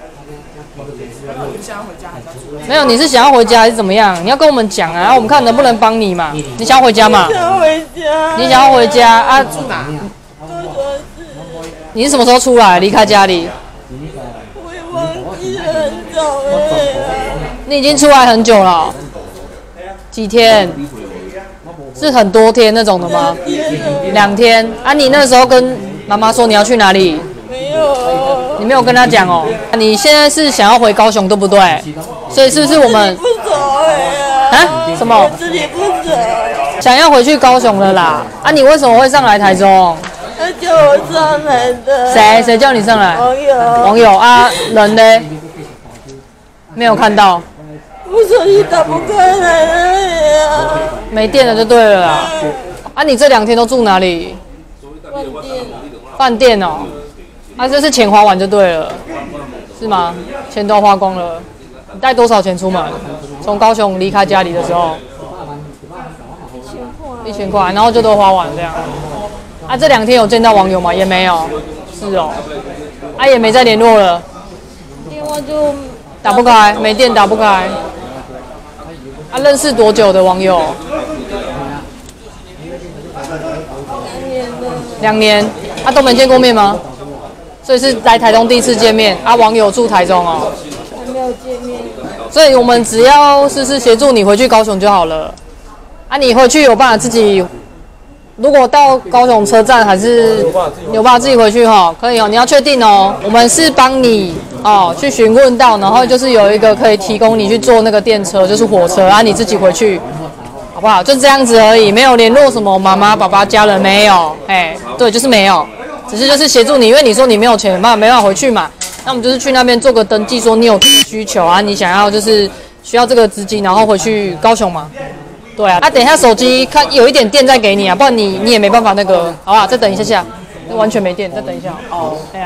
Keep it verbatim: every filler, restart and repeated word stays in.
没有，你是想要回家还是怎么样？你要跟我们讲啊，然后我们看能不能帮你嘛。你想要回家嘛？ 想要回家。 你想要回家啊？ 住哪？ 你是什么时候出来离开家里？ 我也忘记了很早了。 你已经出来很久了，几天？是很多天那种的吗？两天啊！你那时候跟妈妈说你要去哪里？ 没有。 你没有跟她讲哦。你现在是想要回高雄对不对？所以是不是我们不走哎呀？ 啊？什么？ 我自己不走。 想要回去高雄了啦！啊，你为什么会上来台中？ 他叫我上来的。 谁？谁叫你上来？ 网友。 网友啊，人呢？没有看到。 我手机打不开来了呀。 没电了就对了啦。啊，你这两天都住哪里？ 饭店。 饭店哦。啊，这是钱花完就对了，是吗？钱都花光了。你带多少钱出门？从高雄离开家里的时候，一千块，然后就都花完这样。啊，这两天有见到网友吗？也没有。是哦。啊，也没再联络了。 电话就打不开，没电打不开。啊，认识多久的网友？ 两年了。 两年。啊，都没见过面吗？所以是来台东第一次见面。啊，网友住台中哦。 还没有见面。 所以我们只要是是协助你回去高雄就好了。啊，你回去有办法自己，如果到高雄车站还是有办法自己回去哈，可以哦。你要确定哦，我们是帮你哦去询问到，然后就是有一个可以提供你去坐那个电车，就是火车啊，你自己回去，好不好？就这样子而已，没有联络什么妈妈、爸爸、家人没有，哎，对，就是没有，只是就是协助你，因为你说你没有钱，嘛没办法回去嘛。那我们就是去那边做个登记，说你有这个需求啊，你想要就是需要这个资金，然后回去高雄嘛。对啊，啊，等一下手机看有一点电再给你啊，不然你你也没办法那个，好吧？再等一下下，完全没电，再等一下哦。哎呀。